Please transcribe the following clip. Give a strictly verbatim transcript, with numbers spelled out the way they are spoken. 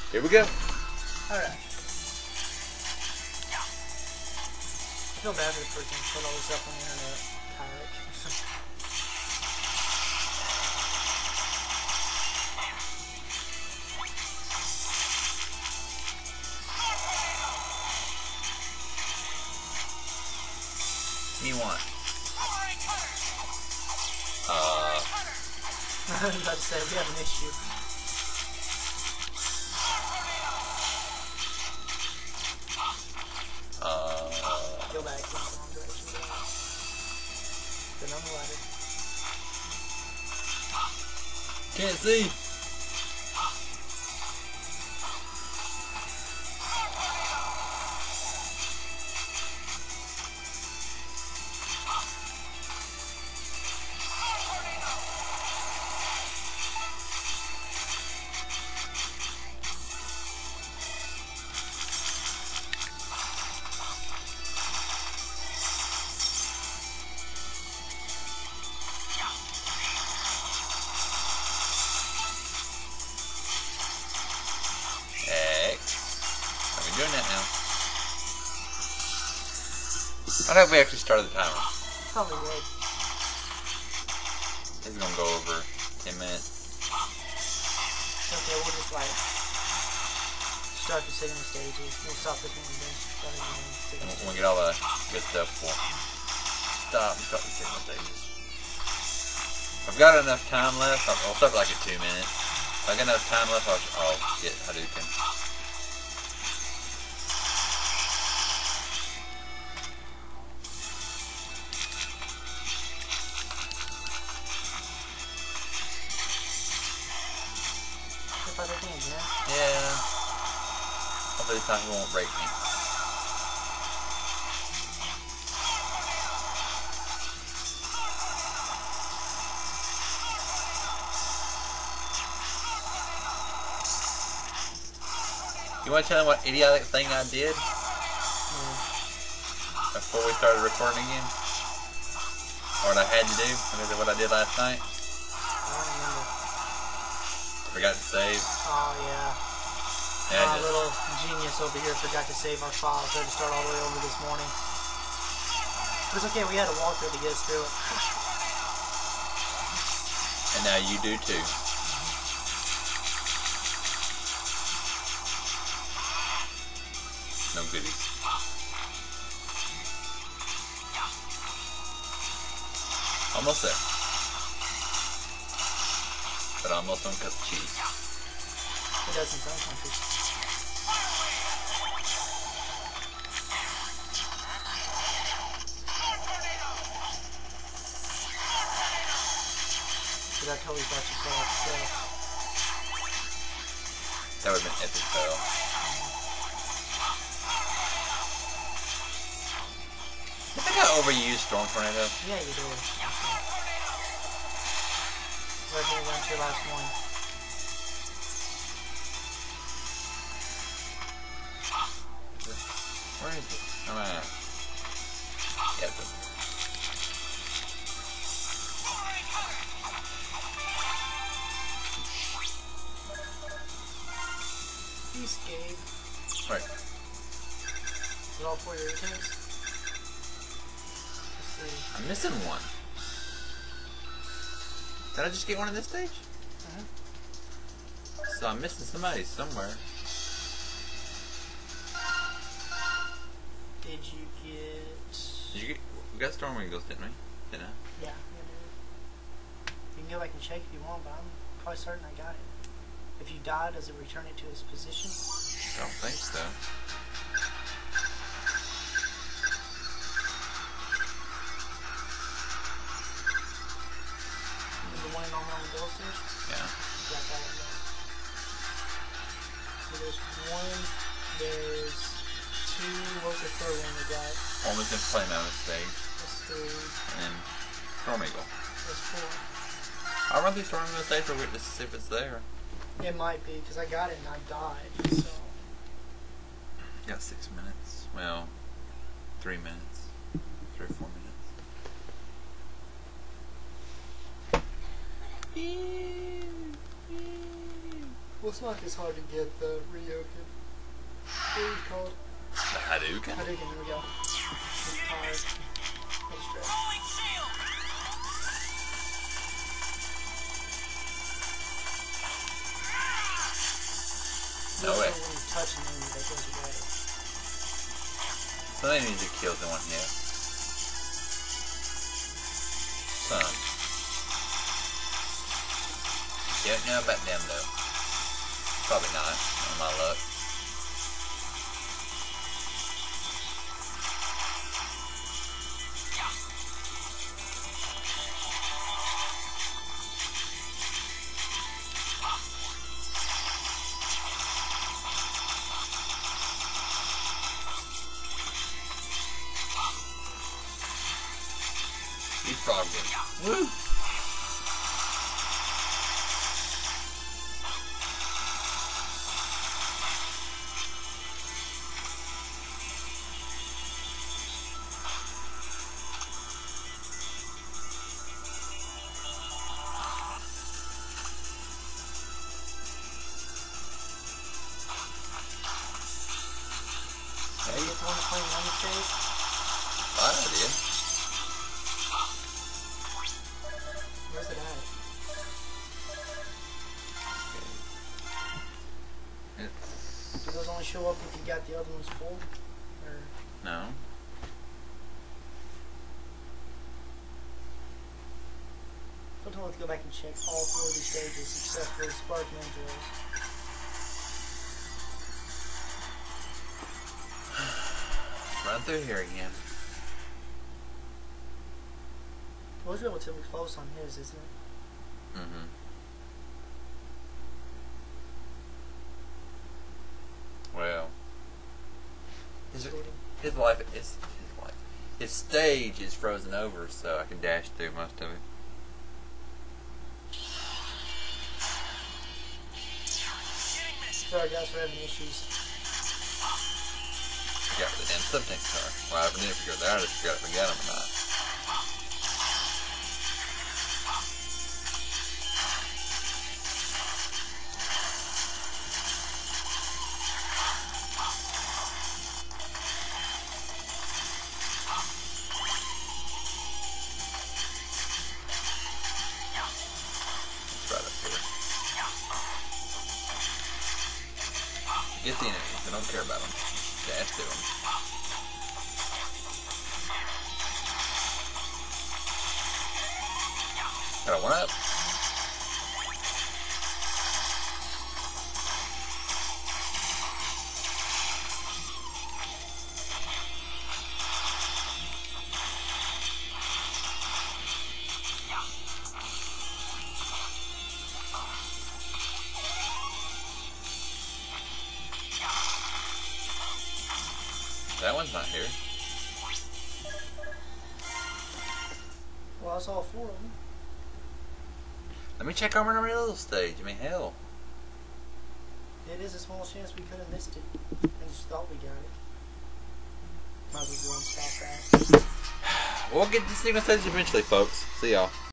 Here we go. Alright. I feel bad for the person who put all this up on the internet. Pirate. Me want. Uh. I was about to say, we have an issue. Uh. Go back in the wrong direction. Then on the ladder. Can't see. Doing that now. I hope we actually started the timer. Probably would. This is gonna go over ten minutes. Okay, we'll just like start the second stages. We'll stop this one and then start the And when we get all the good stuff, we'll stop and start the second stages. I've got enough time left. I'll start like at two minutes. If I got enough time left, I'll, I'll get Hadouken. Yeah. Hopefully this time he won't break me. You want to tell me what idiotic thing I did? Mm. Before we started recording again? Or what I had to do because of what I did last night? I don't remember. Forgot to save. Oh, yeah. Yeah, Our just, little genius over here forgot to save our files. So I had to start all the way over this morning. But it's okay, we had a walkthrough to get us through it. and now you do too. No goodies. Almost there. But almost don't cut the cheese. It does in some countries. But I totally thought you fell off the cliff. That would have been epic though. I think I overused Storm Tornado. Yeah, you did. Right here, down to your last one. Where is it? Come on. Yeah, it's over. Peace, Gabe. Right. Is it all four of your attempts? Let's see. I'm missing one. Did I just get one in this stage? Uh-huh. So I'm missing somebody somewhere. Did you get... Did you get... We got Storm Eagles, didn't we? Didn't I? Yeah, yeah, dude. You can go back and check if you want, but I'm probably certain I got it. If you die, does it return it to its position? I don't think so. Is the one in on the bill stairs? Yeah. Got that one there. So there's one, there's two, what was the third one we got? One was in play mode stage. That's three. And then Storm Eagle. That's four. I'll run through Storm Eagle stage real quick just to see if it's there. It might be, because I got it and I died, so... Got six minutes. Well, three minutes. Three or four minutes. Well, it's not like it's hard to get the Ryoken. What is it called? The Hadouken? Hadouken, there we go. It's tired. No stress. No way. When you touch an enemy, that goes away. So they need to kill the one hit. Some. Don't know about them though. Probably not, on my luck. You frogged him. Woo! Are you the one that's playing on the stage? I did. Where's it at? It's... Do those only show up if you got the other ones full? Or No. sometimes I have to go back and check all four of these stages except for Spark Ninjas. Run through here again. Well, it's relatively close on his, isn't it? Mm-hmm. Well, his, his life is his life. His stage is frozen over, so I can dash through most of it. Sorry guys for having issues. Forgot where the damn subtanks are. Well, I didn't figure that out. I just forgot if I got them or not. It's right up here. Get the enemies. I don't care about them. Dash through them. Got a one up. That one's not here. Well, I saw four of them. Let me check over on every little stage. I mean, hell. It is a small chance we could have missed it and just thought we got it. Might as well go and stop that. We'll get to signal stage eventually, folks. See y'all.